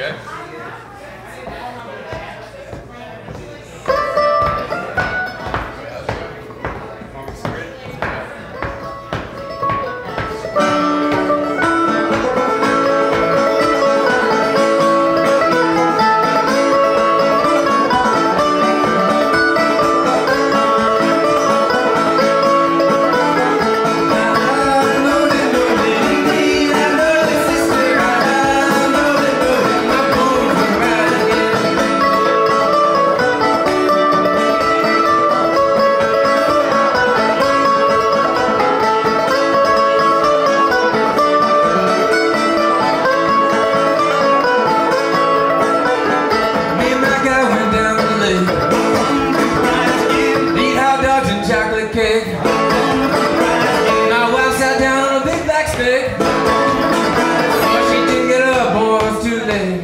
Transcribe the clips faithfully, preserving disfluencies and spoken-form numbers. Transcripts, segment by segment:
Chocolate cake. My wife sat down on a big black stick, but she didn't get up, boy, it was too late.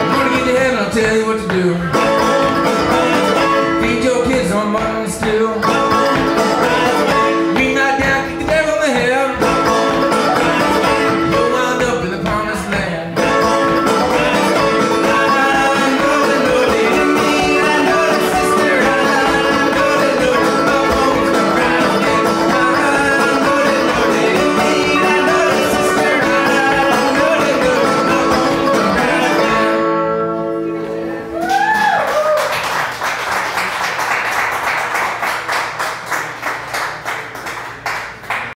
Tell you what to do. Feed your kids on mutton stew.